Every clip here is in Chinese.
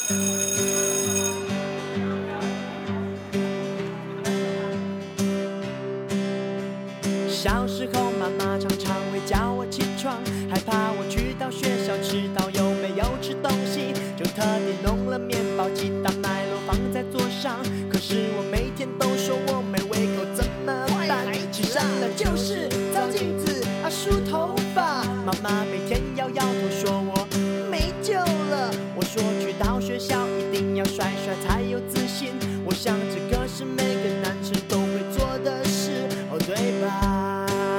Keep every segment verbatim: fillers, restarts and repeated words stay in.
小时候妈妈常常会叫我起床，害怕我去到学校迟到又没有吃东西，就特地弄了面包、鸡蛋、奶酪放在桌上。可是我每天都说我没胃口，怎么办？起身了就是照镜子啊，梳头发。妈妈每天摇摇头说我没救了。我说去到学校一定要帅帅才有自信，我想这个是每个男生都会做的事，哦对吧？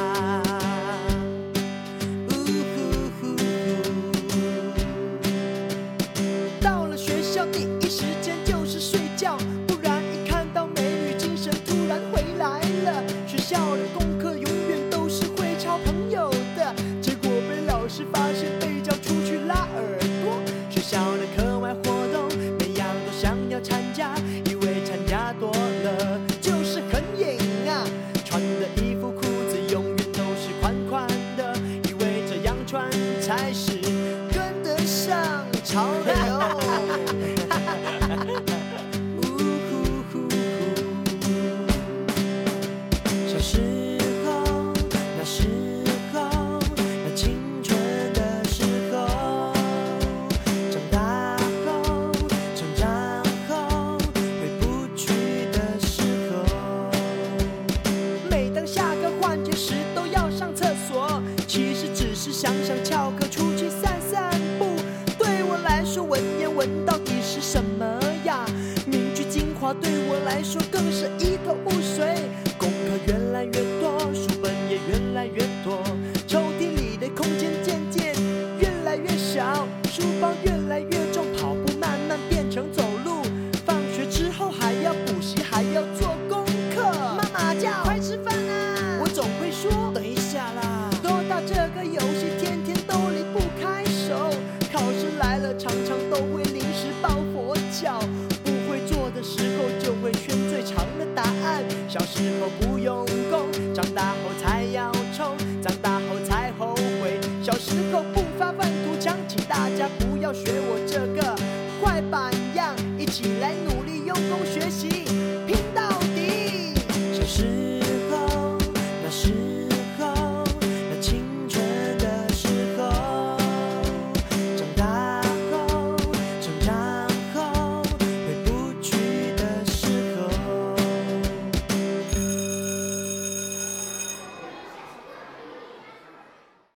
到了学校第一时间就是睡觉，不然一看到美女精神突然回来了。学校的功课永远都是会抄朋友的，结果被老师发现被叫出去拉耳朵。学校的课外活动每样都想要参加，以为参加多了就是很瘾啊，穿的衣服裤子永远都是宽宽的，以为这样穿才是跟得上潮流。小时候，那时候，那青春的时候，长大后，成长后，回不去的时候。每当下课换节时都要上厕所，其实只是想想翘课出去散散步。对我来说，文言文到底是什么呀？名句精华对我来说更是一头雾水。功课越来越多，书本也越来越多，抽屉里的空间渐渐越来越小，书包越来越重，跑步慢慢变成走路。放学之后还要补习，还要做功课。妈妈叫快吃饭啊，我总会说等一下啦。多大这个游戏天天都离不开手，考试来了常常都会临时抱佛脚，不会做的时候就会选最长的答案。小时候不用功，长大后才要冲，长大后才后悔。小时候不发愤图强，请大家不要学我这个坏榜样，一起来努力用功学习。